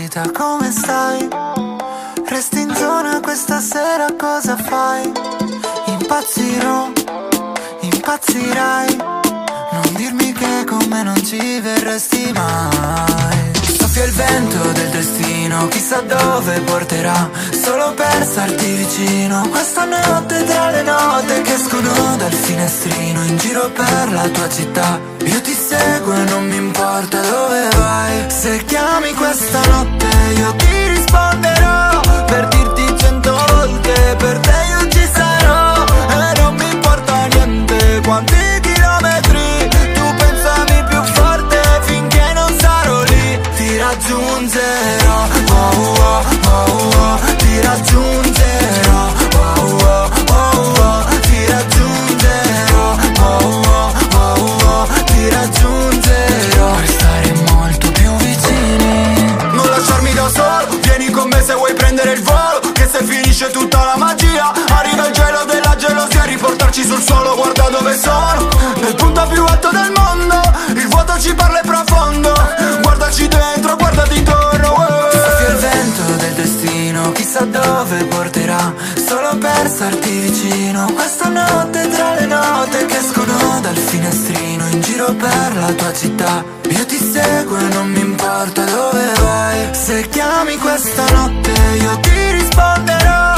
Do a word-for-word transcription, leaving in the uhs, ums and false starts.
vita, come stai? Resti in zona questa sera, cosa fai? Impazzirò, impazzirai. Non dirmi che con me non ci verresti mai. Soffia il vento del destino, chissà dove porterà, solo per starti vicino. Questa notte tra le note che escono dal finestrino, in giro per la tua città, io ti seguo e non mi importa dove vai. Se chiami questa notte io ti risponderò, per dirti cento volte per te io ci sarò. E non mi importa niente quanti chilometri tu pensami più forte, finché non sarò lì ti raggiungerò. Oh, oh, oh, oh, ti raggiungerò. Oh, oh, oh, oh, ti raggiungerò. Oh, oh, oh, oh, ti raggiungerò. Per stare molto più vicini. Non lasciarmi da solo, vieni con me se vuoi prendere il volo, che se finisce tutta la magia arriva il gelo della gelosia, riportarci sul suolo. Guarda dove sono, nel punto più alto del mondo, il vuoto ci parla e profondo. Guardaci dentro, guardati intorno. Soffia il vento del destino, chissà dove porterà, solo per starti vicino. Questa notte tra le note che escono dal finestrino, in giro per la tua città, io ti seguo e non mi importa dove vai. Se chiami questa notte io ti risponderò,